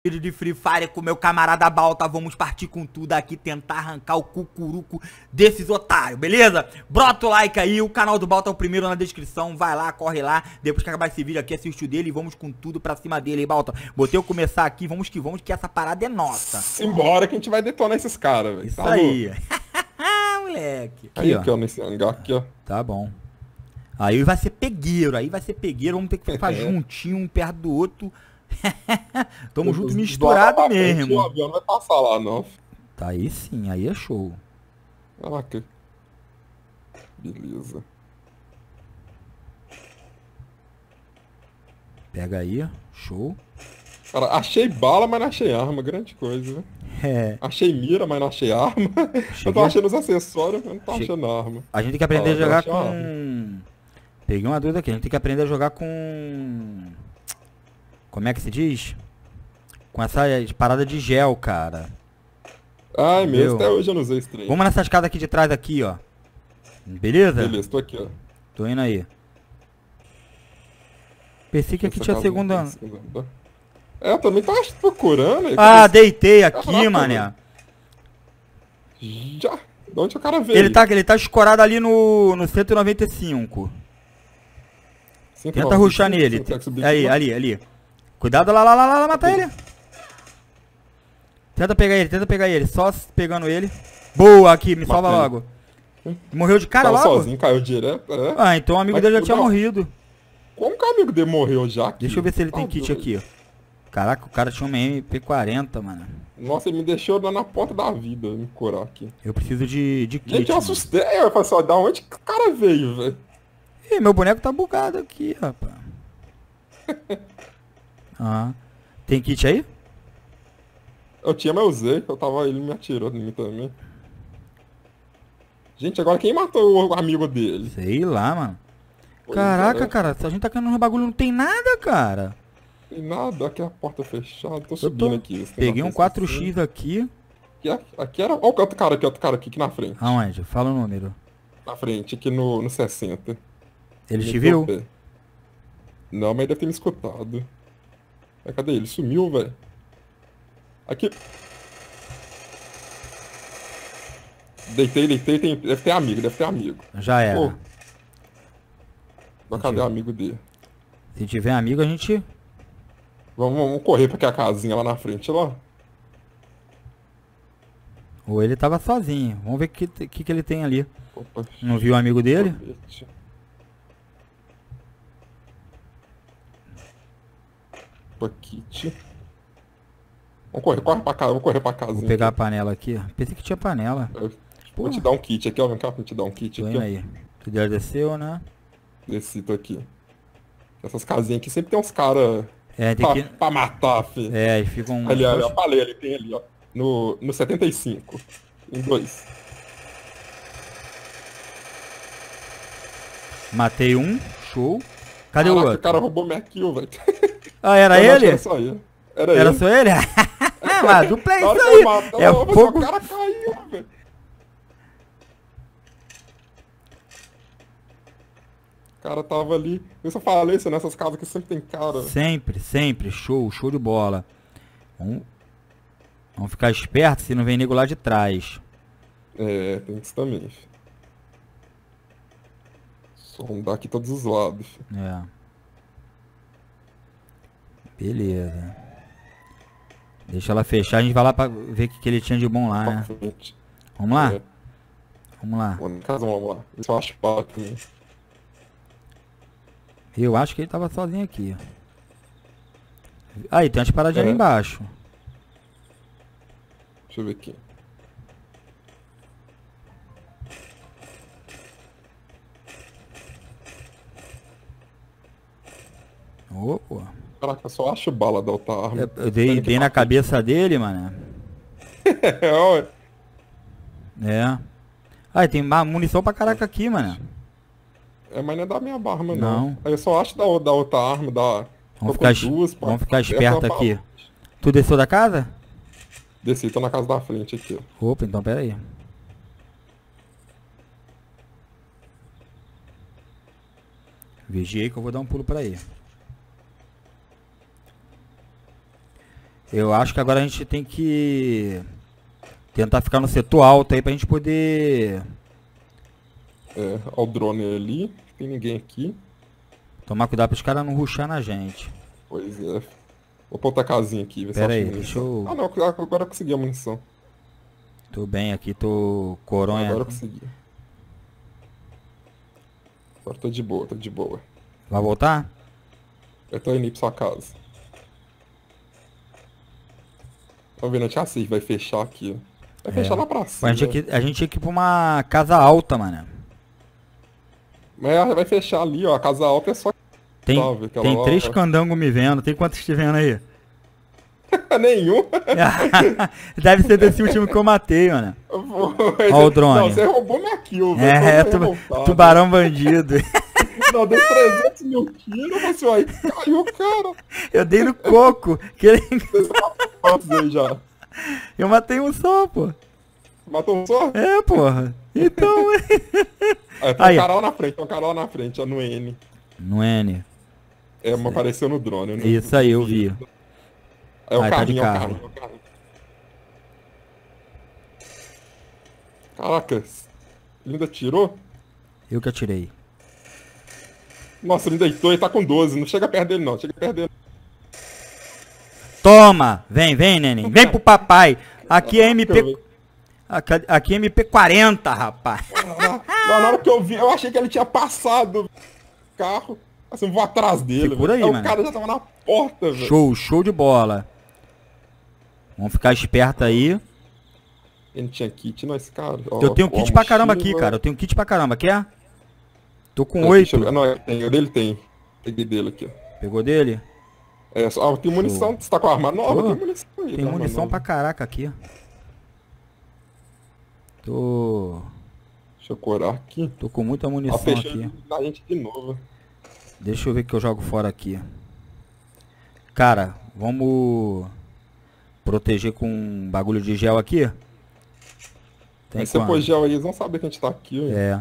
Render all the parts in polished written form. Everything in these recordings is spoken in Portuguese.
Vídeo de Free Fire com meu camarada Balta, vamos partir com tudo aqui, tentar arrancar o cucuruco desses otários, beleza? Brota o like aí, o canal do Balta é o primeiro na descrição, vai lá, corre lá, depois que acabar esse vídeo aqui, assiste o dele e vamos com tudo pra cima dele, hein, Balta? Botei eu começar aqui, vamos, que essa parada é nossa. Simbora que a gente vai detonar esses caras, velho. Isso Tá aí. Moleque. Aí, Aqui, aqui, ó. ó, nesse hangar aqui, ó. Tá bom. Aí vai ser pegueiro, vamos ter que ficar juntinho um perto do outro. Tamo junto misturado mesmo. O avião não vai passar lá, não. Tá aí sim, aí é show. Ah, que... Beleza. Pega aí, show. Cara, achei bala, mas não achei arma. Grande coisa, né? É. Achei mira, mas não achei arma. Eu tô achando os acessórios, mas não tô achando arma. A gente tem que aprender a eu jogar achei uma com... Peguei uma dúvida aqui, a gente tem que aprender a jogar com... Como é que se diz? Com essa parada de gel, cara. Ai, Entendeu? mesmo, até hoje eu não usei esse trem. Vamos nessa escada aqui de trás aqui, ó. Beleza? Beleza, tô aqui, ó. Tô indo aí. Pensei que aqui Essa tinha casa segunda... não tem segunda andar. É, eu também tava procurando. Aí, Ah, deitei aqui, Caraca, mané. Já? De onde o cara veio? Ele tá escorado ali no 195. Tenta rushar nele. Aí, ali. Cuidado lá, mata ele. Tenta pegar ele. Só pegando ele. Boa, aqui, me salva ele. logo. Morreu de cara Tava logo? sozinho, caiu direto. É. Ah, então o amigo Mas dele já tudo tinha bom. morrido. Como que o amigo dele morreu já aqui? Deixa eu ver se ele tem Tá kit doido. aqui, ó. Caraca, o cara tinha uma MP40, mano. Nossa, ele me deixou na porta da vida, me curar aqui. Eu preciso de kit. Gente, eu mano. assustei. Eu falei assim, ó, da onde que o cara veio, velho? Ih, meu boneco tá bugado aqui, rapaz. Ah. Tem kit aí? Eu tinha, mas eu usei. Ele me atirou em mim também. Gente, agora quem matou o amigo dele? Sei lá, mano. Pois Caraca, é. cara, se a gente tá caindo no bagulho, não tem nada, cara. Tem nada, aqui é a porta fechada. Tô Eu subindo tô... aqui. Peguei um 4x aqui. Aqui era. Olha o outro cara aqui na frente. Aonde? Fala o número. Na frente, aqui no 60. Ele te Meteu viu? o pé. Não, mas deve ter me escutado. Mas cadê ele? Sumiu, velho. Aqui. Deitei. Deve ter amigo. Já era. Pô. Mas cadê o amigo dele? Se tiver amigo, a gente... Vamos correr pra aquela casinha lá na frente, lá. Ou ele tava sozinho. Vamos ver o que ele tem ali. Opa. Não viu o amigo dele? Colete. Opa, kit. Corre pra casa, vamos correr pra casinha. Vou pegar a aqui. panela aqui. Pensei que tinha panela. Vou te dar um kit aqui, ó. Vem cá pra te dar um kit Tô aqui, indo ó. aí. Tu já desceu, né? Desse tô aqui. Essas casinhas aqui sempre tem uns caras É, tem que... pra matar, filho. É, e fica um... Ali, ó, falei, ali tem ali, ó. No 75. Em 2. Matei um. Show. Cadê o Caraca, outro? o cara roubou minha kill, velho. Ah, era Eu acho que ele? Era só ele. Era Era ele. só ele? Mas dupla é Na hora isso que eu aí. matou, É o fogo. cara caiu, velho. O cara tava ali. Eu só falei isso nessas casas que sempre tem cara. Sempre. Show de bola. Vamos ficar esperto se não vem nego lá de trás. É, tem isso também, filho. Só rondar aqui todos os lados, filho. É. Beleza. Deixa ela fechar, a gente vai lá pra ver o que ele tinha de bom lá, Pra né? frente. Vamos lá? É. Vamos lá. Mano, casa, vamos lá. Isso eu acho pau também. Eu acho que ele tava sozinho aqui. Aí, tem umas paradinhas ali É. embaixo. Deixa eu ver aqui. Opa. Caraca, eu só acho bala da outra arma. Eu dei na cabeça dele, mano. É, ué. É. Aí, tem munição pra caraca aqui, mano. É, mas não é da minha arma, não. Não. Aí eu só acho da outra arma, da... Vamos Tô com ficar, duas, pá. vamos ficar Essa esperto é a aqui. bala. Tu desceu da casa? Desci, tô na casa da frente aqui, ó. Opa, então pera aí. Vigiei que eu vou dar um pulo pra aí. Eu acho que agora a gente tem que tentar ficar no setor alto aí pra gente poder É, ó o drone ali. Tem ninguém aqui. tomar cuidado pros caras não rushar na gente. Pois é. Vou pôr outra casinha aqui, ver se Pera eu aí, acho deixa munição. eu... Ah, não, agora eu consegui a munição. Tô bem aqui, tô coronha. Agora eu consegui. Agora tô de boa, tô de boa. Vai voltar? Eu tô indo pra sua casa. Tá vendo? A safe vai fechar aqui, ó. Vai fechar lá pra Pô, cima. a gente tinha que ir pra uma casa alta, mano. Mas vai fechar ali, ó. A casa alta é só... Tem, Salve, aquela tem lá, 3 ó. candangos me vendo. Tem quantos te vendo aí? Nenhum. Deve ser desse último que eu matei, mano. Ó Ó o drone. Não, você roubou minha kill, velho. É, Tô revoltado. tubarão bandido. Não, deu 300 mil tiros, mas aí caiu, cara. Eu dei no coco. Que ele... Quantos aí já? Eu matei um só, pô. Matou um só? É, porra. Então... Aí, tem Aí. um cara lá na frente, tem um cara lá na frente, ó, no N. No N. É, mas apareceu no drone. Eu não- Isso aí, eu vi. É o Ah, tá de carrinho, é o carro. carrinho, é o carrinho. Caraca, ele ainda tirou? Eu que atirei. Nossa, ele deitou e tá com 12. Não chega perto dele, não. Chega perto dele. Toma! Vem, neném. Vem pro papai. Aqui é MP... Aqui é MP40, rapaz. Na hora que eu vi, eu achei que ele tinha passado o carro. Assim, eu vou atrás dele. Segura velho. aí, O mano. cara já tava na porta, velho. Show de bola. Vamos ficar esperto aí. Ele tinha kit, não, esse cara. Ó, Eu tenho ó, kit pra caramba aqui, mochila. cara. Eu tenho kit pra caramba, quer? Tô com Deixa eu 8. ver. Não, o dele tem. Peguei dele aqui, ó. Pegou dele? É, só, tem munição. Você tá com a arma nova? Pô, Tem munição aí. Tem tá, munição mano? pra caraca aqui. Tô Deixa eu curar aqui. com muita Tá munição fechando aqui. a gente de novo. Deixa eu ver o que eu jogo fora aqui. Cara, vamos proteger com um bagulho de gel aqui? Tem Mas se você pôr quanto? gel aí, eles vão saber que a gente tá aqui. Ó. É.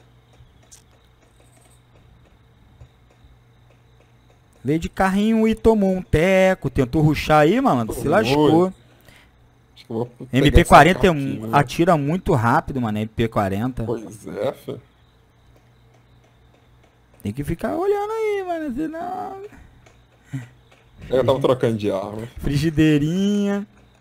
Veio de carrinho e tomou um teco. Tentou rushar aí, malandro. Se Tomou. lascou. Acho que eu vou pegar essa MP40 capinha. atira muito rápido, mano. MP40. Pois é, filho. Tem que ficar olhando aí, mano. Senão... Eu tava trocando de arma. Frigideirinha.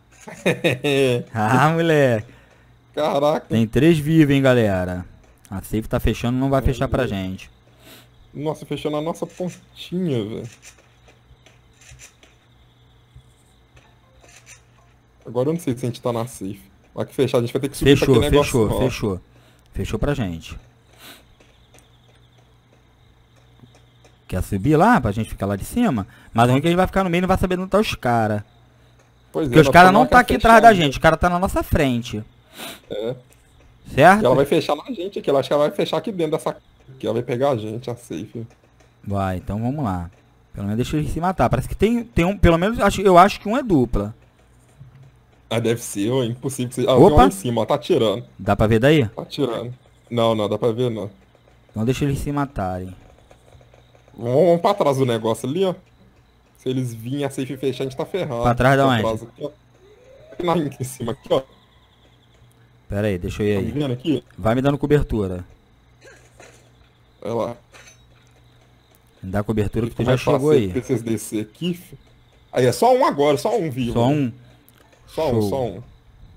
Ah, moleque. Caraca. Tem 3 vivos, hein, galera. A safe tá fechando, não vai fechar pra gente. Nossa, fechou na nossa pontinha, velho. Agora eu não sei se a gente tá na safe. Vai que fechar, a gente vai ter que subir pra aquele negócio. Ó. Fechou. Fechou pra gente. Quer subir lá pra gente ficar lá de cima? Mas o ruim é que a gente vai ficar no meio e não vai saber onde tá os caras. Pois Porque os nós caras estamos não lá tá quer aqui fechar atrás da ali. gente, os caras tá na nossa frente. É. Certo? E ela vai fechar na gente aqui. Ela acho que ela vai fechar aqui dentro dessa. Aqui ela vai pegar a gente, a safe. Vai, então vamos lá. Pelo menos deixa eles se matar. Parece que tem um, pelo menos eu acho que um é dupla. Ah, deve ser, ó, impossível que seja. Ah, Opa. tem um lá em cima, ó, tá atirando. Dá pra ver daí? Tá atirando. Não, não, dá pra ver não. Então deixa eles se matarem. Vamos pra trás do negócio ali, ó. Se eles virem a safe fechar, a gente tá ferrado. Pra trás da onde? Aqui, ó. Aqui em cima, aqui, ó. Pera aí, deixa eu ir Tá me aí. vendo aqui? Vai me dando cobertura. Olha lá. Me dá cobertura que tu Como já é que chegou faz? aí. Precisa descer aqui, fi. Aí é só um agora, só um vivo. Só né? um. Só Show. um, só um.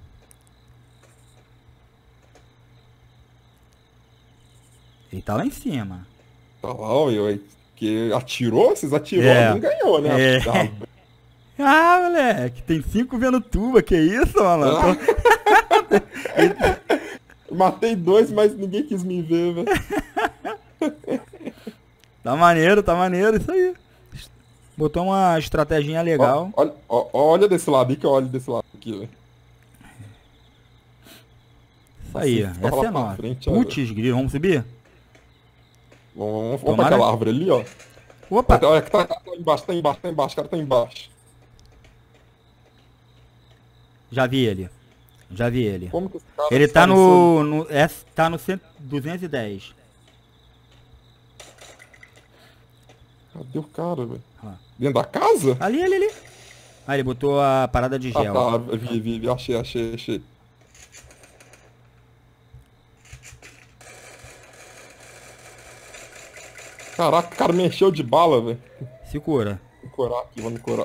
Ele tá lá em cima. Tá lá, ó, eu, que atirou, vocês atirou, É. não ganhou, né? É. Ah, Ah, moleque, tem 5 vendo tuba, que isso, malandro? matei 2, mas ninguém quis me ver, velho. Tá maneiro isso aí. Botou uma estratégia legal. Olha desse lado aí que eu olho desse lado aqui, velho. Isso aí, Assim, fica essa lá é pra nova. frente, ó, Putz, grilo, vamos subir? Vamos pra Tomara- aquela árvore ali, ó. Opa, Olha que tá embaixo, tá embaixo, tá embaixo, o cara tá embaixo. já vi ele. Já vi ele. Como que esse cara Ele tá apareceu tá no 210. ali? Cadê o cara, velho? Ó. Dentro da casa? Ali. Ah, ele botou a parada de Ah, gel. tá. Vi. Achei. Caraca, o cara me encheu de bala, velho. Se cura. Vou curar aqui, vou me curar.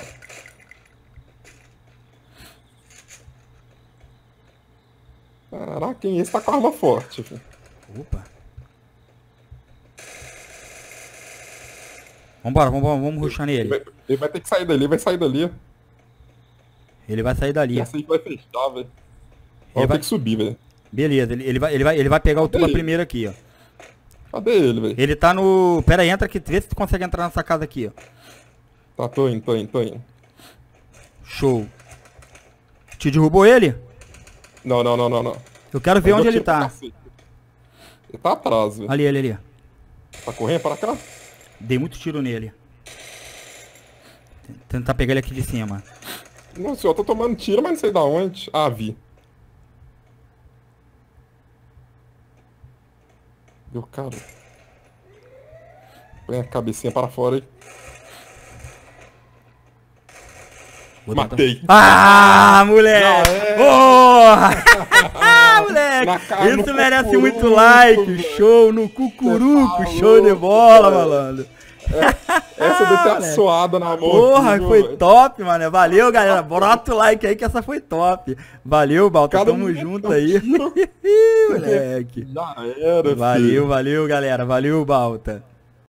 Caraca, quem esse tá com arma forte, filho. Opa. Vambora, vamos rushar nele. Ele vai ter que sair dali, vai sair dali. Ele vai sair dali. Essa aí vai fechar, velho. Ele Vai vai- ter que subir, velho. Beleza, ele vai pegar o tuba Cadê ele? primeiro aqui, ó. Cadê ele, velho? Ele tá no... Pera aí, entra aqui, vê se tu consegue entrar nessa casa aqui, ó. Tá, tô indo. Show. Te derrubou ele? Não. Eu quero ver Eu onde dou ele tiro pra tá. cacete. Ele tá atrás, velho. Ali. Tá correndo pra cá? Dei muito tiro nele. Tentar pegar ele aqui de cima. Não, senhor, eu tô tomando tiro, mas não sei da onde. Ah, vi. Viu, cara? Põe a cabecinha para fora aí. Vou Matei. Ah, moleque! Não, é. Porra! Moleque! Na cara, Isso no merece cucuruco, muito like! velho. Show no cucuruco! Você tá Show de louco, bola, velho. malandro! Essa deve ter moleque. assoada na mão. Porra, aqui, foi viu, top, mano. Valeu, galera. Bota o like aí que essa foi top. Valeu, Balta. Cada Tamo um junto dá um aí. tiro. Moleque. Já era, filho. Valeu, galera. Valeu, Balta.